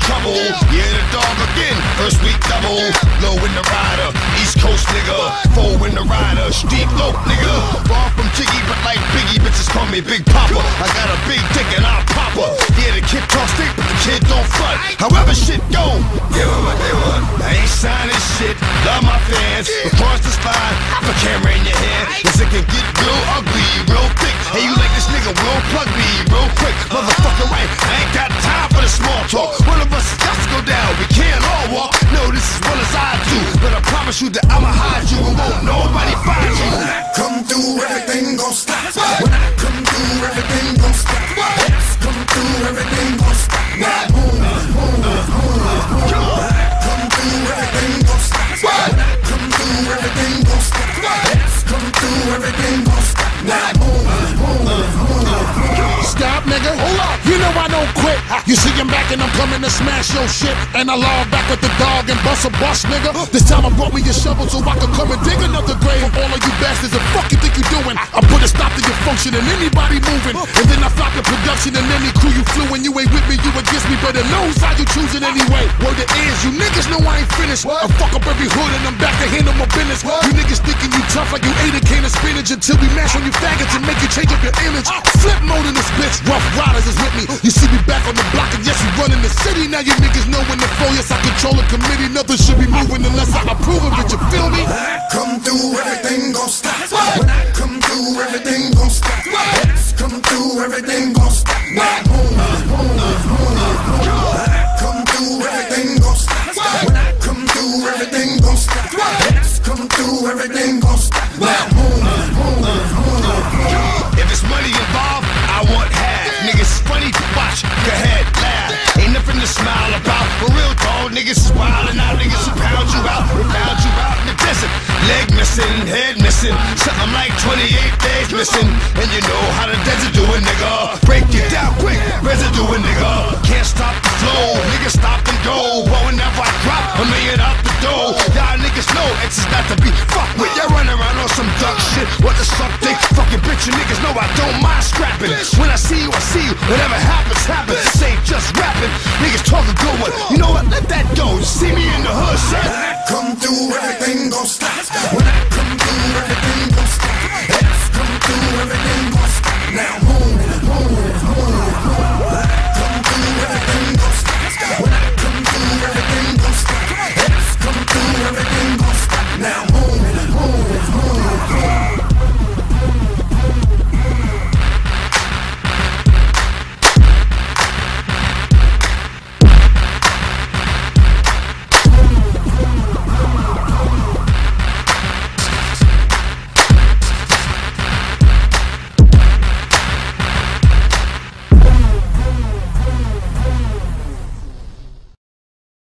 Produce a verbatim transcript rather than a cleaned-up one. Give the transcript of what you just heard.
trouble. Yeah, the dog again, first week double. Low in the rider, East Coast nigga. Four in the rider, street low nigga. Far from Jiggy, but like Biggie, bitches call me Big Papa. I got a big dick and I'll pop her. Yeah, the kid talks thick, but the kid don't front. However shit go, give her what they want. I ain't signing shit, love my fans. Across the spine, put a camera in your hand. Cause it can get real ugly, real thick. Hey, you like this nigga, will plug me real quick. Motherfucker, right, I ain't got time for the small talk. One of us got to go down, we can't all walk. No, this is what as I do. But I promise you that I'ma hide you and won't nobody find you. When I come through, everything gon' stop. When I come through, everything gon' stop. Yes, come through, everything gon' stop. Now boom, boom, boom, boom. When I come through, everything gon' stop. When I come through, everything gon' stop. Yes, come through, everything gon' stop. Now boom, boom, boom, boom. Stop, nigga. Hold up. You know I don't quit. You see I'm back and I'm coming to smash your shit. And I log back with the dog and bust a bus, nigga. This time I brought me a shovel so I could come and dig another grave for all of you bastards. The fuck you think you doing? I put a stop to your function and anybody moving. And then I flop the production and any crew you flew. And you ain't with me, you against me, but it knows how you choosing anyway. Word it is, you niggas know I ain't finished. I fuck up every hood and I'm back to handle my business. You niggas thinking you tough like you ate a can of spinach until we mash on you faggots and make you change up your image. Flip mode in this bitch, Rough Riders is with me. You see me back on the block and yes, we running the city. Now you niggas know when the flow, yes, I control a committee. Nothing should be moving unless I approve of it, you feel me? When I come through, everything gon' stop. When I come through, everything gon' stop. Yes, come through, everything gon' stop. Now boom, boom, boom, boom. When I come through, everything gon' stop. When I come through, everything gon' stop. Yes, come through, everything gon' stop. Now boom, boom, boom, boom. If it's money involved, I want half. Niggas funny to watch, go ahead, laugh. Ain't nothing to smile about. For real, dog, niggas is wildin' out. Niggas who pound you out, they pound you out in the desert. Leg missing, head missing, something like twenty-eight days missing. And you know how the desert do it, nigga. Break it down quick, residue it, nigga. Can't stop the flow, niggas stop and go. But whenever I drop a million out the door, y'all niggas know X is not to be fucked with. Y'all run around on some duck shit. What the suck dick? Fucking bitch, you niggas know I don't mind scrapping. When I see you, I see you. Whatever happens, happens. This ain't just rapping. Niggas talk a good one. You know what? Let that go. You see me in the hood, son. When I come through, everything gon' stop. When I come through, everything gon' stop.